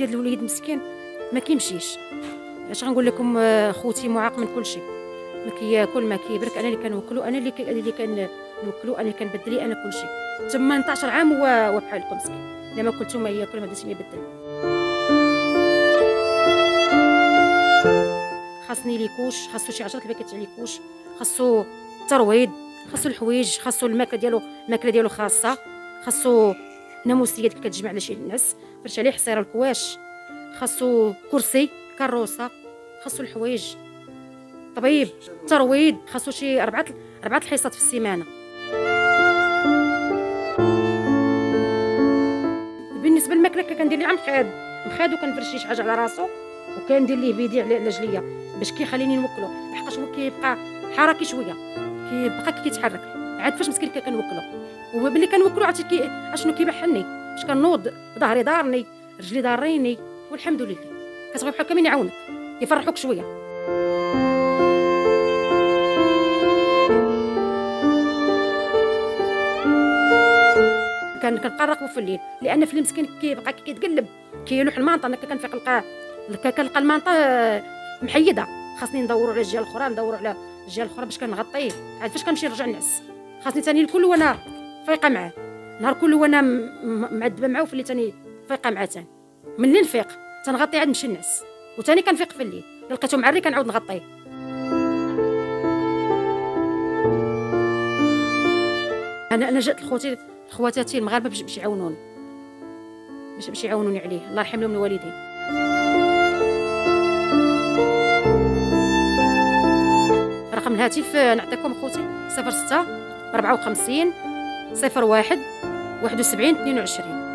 هذا الوليد مسكين ما كيمشيش. اش غنقول لكم، خوتي معاق من كل شيء، ما كياكل ما كيبرك، انا اللي كنوكلو، انا اللي كنوكلو، انا اللي كنبدل ليه انا كل شيء. 18 عام هو بحالكم مسكين، لا ما كلتو ما ياكل ما درتي ما يبدل. خاصني ليكوش، خاصو شي 10 الباكيت تاع ليكوش، خاصو الترويض، خاصو الحوايج، خاصو الماكله ديالو خاصه، خاصو ناموسيه كتجمع على شي نعس فرش عليه حصيره الكواش، خاصو كرسي كروسه، خاصو الحوايج، طبيب، ترويض، خاصو شي 4 الحصات في السيمانه. بالنسبه للماكله كندير ليه عم مخاد وكنفرش شي حاجه على راسو، وكندير ليه بيدي على رجليا باش كيخليني نوكلو، لحقاش هو كيبقى حركي شويه، كيبقى كيتحرك عاد فاش مسكين كنوكلو. وملي كنوكلو عرفتي اشنو كيبحني، باش كنوض ظهري دارني رجلي داريني، والحمد لله. كتبغي بحال كامل يعاونك يفرحوك شويه. كنبقى نراقبو في الليل، لان في الليل مسكين كيبقى كيتقلب كيلوح المانطه. انا كنفيق كنلقى المانطه محيده، خاصني ندورو على الجهه الاخرى باش كنغطيه. عاد فاش كنمشي نرجع نعس خاصني ثاني الكل وانا فايقه معاه، نهار كله وانا معذبه معاه، وفي الليل ثاني فايقه معاه ثاني. ملي نفيق تنغطي عاد نمشي نعس، وثاني كنفيق في الليل لقيتو معري كنعاود نغطيه. انا جات لخواتاتي المغاربه باش يعاونوني، باش يعاونوني عليه، الله يرحم لهم الوالدين. رقم الهاتف نعطيكم خوتي 06 54 01 71 22.